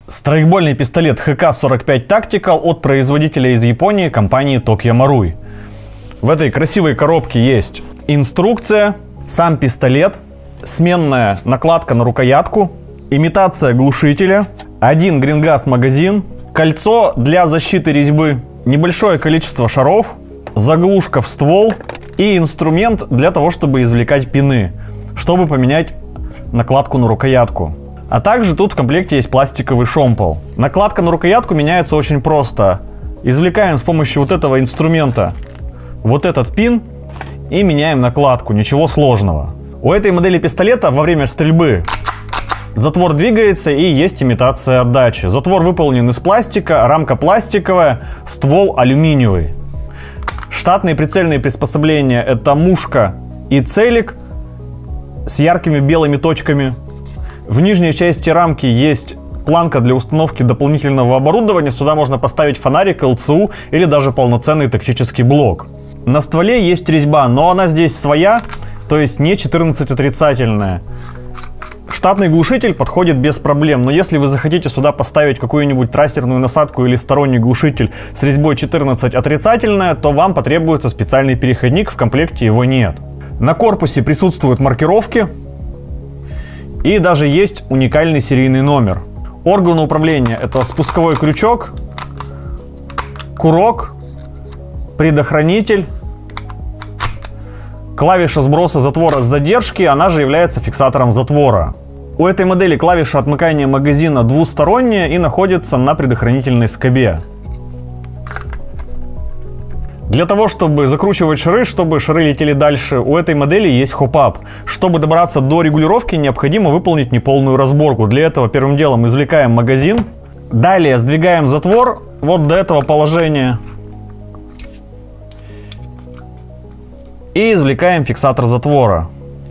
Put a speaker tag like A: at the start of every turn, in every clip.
A: Страйкбольный пистолет ХК-45 Tactical от производителя из Японии, компании Tokyo Marui. В этой красивой коробке есть инструкция, сам пистолет, сменная накладка на рукоятку, имитация глушителя, один грингаз магазин, кольцо для защиты резьбы, небольшое количество шаров, заглушка в ствол и инструмент для того, чтобы извлекать пины, чтобы поменять накладку на рукоятку. А также тут в комплекте есть пластиковый шомпол. Накладка на рукоятку меняется очень просто. Извлекаем с помощью вот этого инструмента вот этот пин и меняем накладку, ничего сложного. У этой модели пистолета во время стрельбы затвор двигается и есть имитация отдачи. Затвор выполнен из пластика, рамка пластиковая, ствол алюминиевый. Штатные прицельные приспособления — это мушка и целик с яркими белыми точками. В нижней части рамки есть планка для установки дополнительного оборудования. Сюда можно поставить фонарик, ЛЦУ или даже полноценный тактический блок. На стволе есть резьба, но она здесь своя, то есть не 14-отрицательная. Штатный глушитель подходит без проблем, но если вы захотите сюда поставить какую-нибудь трассерную насадку или сторонний глушитель с резьбой 14-отрицательная, то вам потребуется специальный переходник, в комплекте его нет. На корпусе присутствуют маркировки. И даже есть уникальный серийный номер. Органы управления — это спусковой крючок, курок, предохранитель, клавиша сброса затвора с задержки, она же является фиксатором затвора. У этой модели клавиша отмыкания магазина двусторонняя и находится на предохранительной скобе. Для того, чтобы закручивать шары, чтобы шары летели дальше, у этой модели есть хоп-ап. Чтобы добраться до регулировки, необходимо выполнить неполную разборку. Для этого первым делом извлекаем магазин. Далее сдвигаем затвор вот до этого положения. И извлекаем фиксатор затвора.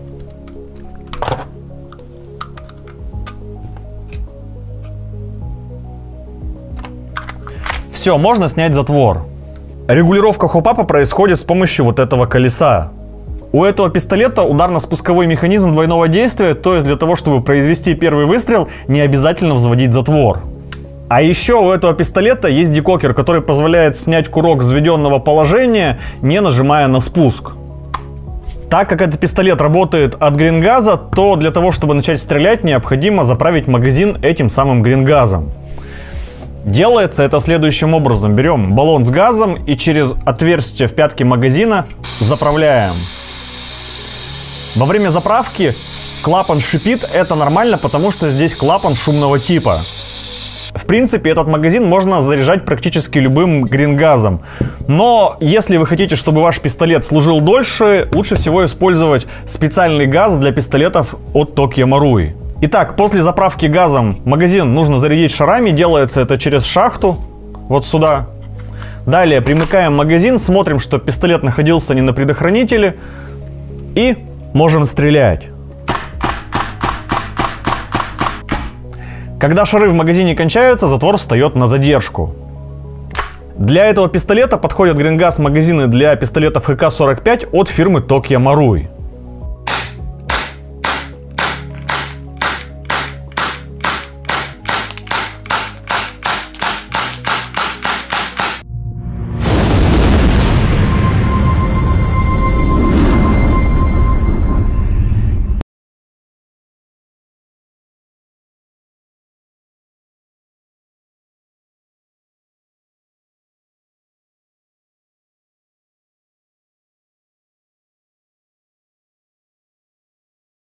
A: Все, можно снять затвор. Регулировка хоп-апа происходит с помощью вот этого колеса. У этого пистолета ударно-спусковой механизм двойного действия, то есть для того, чтобы произвести первый выстрел, не обязательно взводить затвор. А еще у этого пистолета есть декокер, который позволяет снять курок с взведенного положения, не нажимая на спуск. Так как этот пистолет работает от грингаза, то для того, чтобы начать стрелять, необходимо заправить магазин этим самым грингазом. Делается это следующим образом. Берем баллон с газом и через отверстие в пятке магазина заправляем. Во время заправки клапан шипит. Это нормально, потому что здесь клапан шумного типа. В принципе, этот магазин можно заряжать практически любым грингазом. Но если вы хотите, чтобы ваш пистолет служил дольше, лучше всего использовать специальный газ для пистолетов от Tokyo Marui. Итак, после заправки газом магазин нужно зарядить шарами. Делается это через шахту, вот сюда. Далее примыкаем магазин, смотрим, что пистолет находился не на предохранителе. И можем стрелять. Когда шары в магазине кончаются, затвор встает на задержку. Для этого пистолета подходят грингаз магазины для пистолетов ХК-45 от фирмы Tokyo Marui.